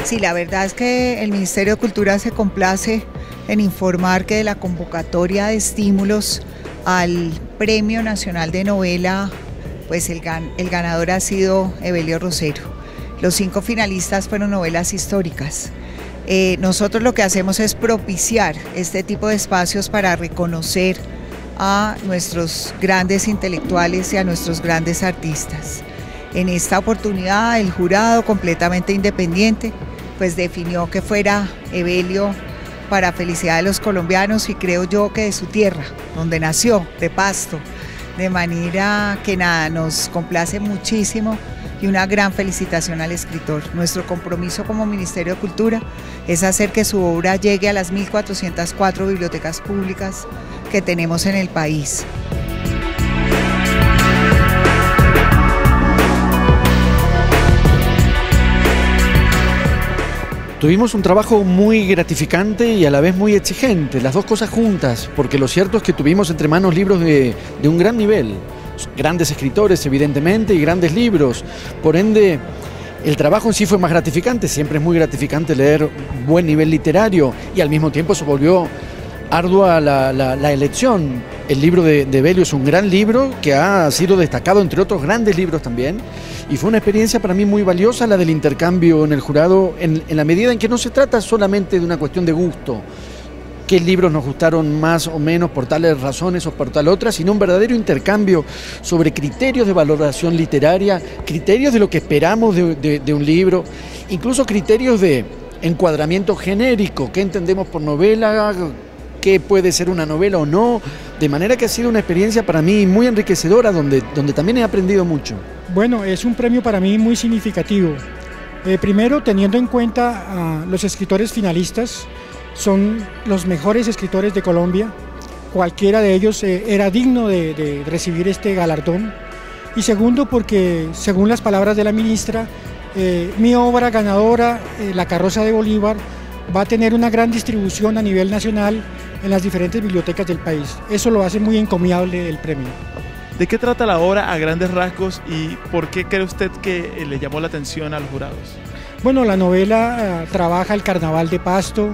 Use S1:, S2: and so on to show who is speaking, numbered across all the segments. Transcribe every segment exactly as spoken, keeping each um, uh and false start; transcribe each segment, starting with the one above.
S1: Sí, la verdad es que el Ministerio de Cultura se complace en informar que de la convocatoria de estímulos al Premio Nacional de Novela, pues el, gan el ganador ha sido Evelio Rosero. Los cinco finalistas fueron novelas históricas. Eh, nosotros lo que hacemos es propiciar este tipo de espacios para reconocer a nuestros grandes intelectuales y a nuestros grandes artistas. En esta oportunidad el jurado, completamente independiente, pues definió que fuera Evelio para felicidad de los colombianos y creo yo que de su tierra, donde nació, de Pasto, de manera que nada, nos complace muchísimo y una gran felicitación al escritor. Nuestro compromiso como Ministerio de Cultura es hacer que su obra llegue a las mil cuatrocientas cuatro bibliotecas públicas que tenemos en el país.
S2: Tuvimos un trabajo muy gratificante y a la vez muy exigente, las dos cosas juntas, porque lo cierto es que tuvimos entre manos libros de, de un gran nivel, grandes escritores evidentemente y grandes libros, por ende el trabajo en sí fue más gratificante, siempre es muy gratificante leer buen nivel literario y al mismo tiempo se volvió ardua la, la, la elección. El libro de, de Evelio es un gran libro que ha sido destacado entre otros grandes libros también y fue una experiencia para mí muy valiosa la del intercambio en el jurado en, en la medida en que no se trata solamente de una cuestión de gusto, qué libros nos gustaron más o menos por tales razones o por tal otras, sino un verdadero intercambio sobre criterios de valoración literaria, criterios de lo que esperamos de, de, de un libro, incluso criterios de encuadramiento genérico, qué entendemos por novela, qué puede ser una novela o no, de manera que ha sido una experiencia para mí muy enriquecedora, donde, donde también he aprendido mucho.
S3: Bueno, es un premio para mí muy significativo. Eh, primero, teniendo en cuenta a los escritores finalistas, son los mejores escritores de Colombia, cualquiera de ellos eh, era digno de, de recibir este galardón. Y segundo, porque según las palabras de la ministra, eh, mi obra ganadora, eh, La carroza de Bolívar, va a tener una gran distribución a nivel nacional en las diferentes bibliotecas del país. Eso lo hace muy encomiable el premio.
S4: ¿De qué trata la obra a grandes rasgos y por qué cree usted que le llamó la atención a los jurados?
S3: Bueno, la novela uh, trabaja el carnaval de Pasto,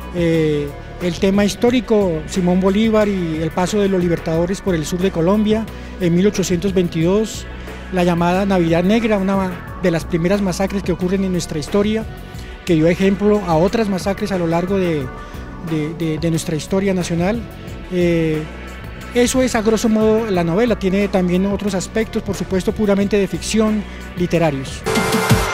S3: eh, el tema histórico, Simón Bolívar y el paso de los libertadores por el sur de Colombia en mil ochocientos veintidós, la llamada Navidad Negra, una de las primeras masacres que ocurren en nuestra historia, que dio ejemplo a otras masacres a lo largo de, de, de, de nuestra historia nacional. Eh, eso es a grosso modo la novela, tiene también otros aspectos, por supuesto, puramente de ficción, literarios.